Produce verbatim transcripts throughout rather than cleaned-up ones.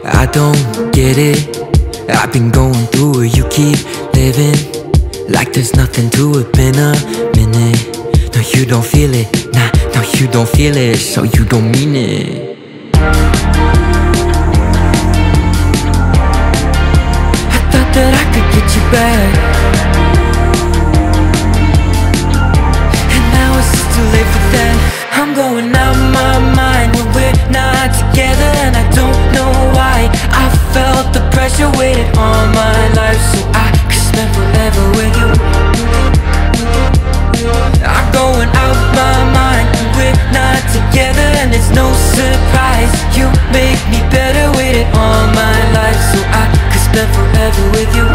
I don't get it. I've been going through it, you keep living like there's nothing to it. Been a minute. No, you don't feel it. Nah, no, you don't feel it, so you don't mean it. I thought that I could get you back, and now it's just too late for that. I'm going out of my mind when we're not together, and I don't know why. I felt the pressure weighted on my life, so I could spend forever with you. I'm going out of my mind when we're not together, and it's no surprise. You make me better, waited all my life, so I could spend forever with you.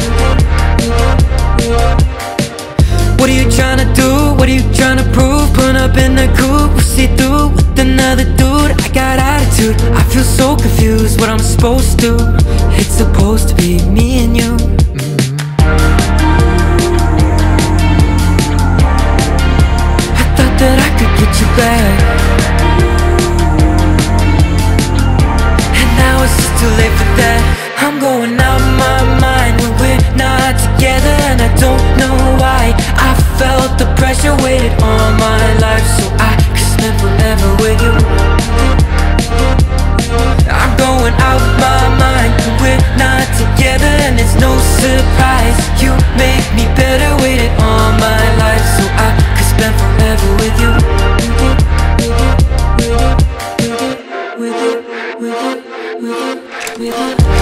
What are you trying to do? What are you trying to prove? Put up in the coupe, see through with another dude. I got attitude, I feel so confused. What I'm supposed to? It's supposed to be me and you. Mm-hmm. I thought that I could get you back, and now it's just too late for that. I'm going out of my mind when we're not together, and I don't know why. I felt the pressure weighted on my life, so I could spend forever with you. I'm going out of my mind when we're not together, and it's no surprise. You make me better, waited all my life, so I could spend forever with you. With it, with it, with it, with it, with it.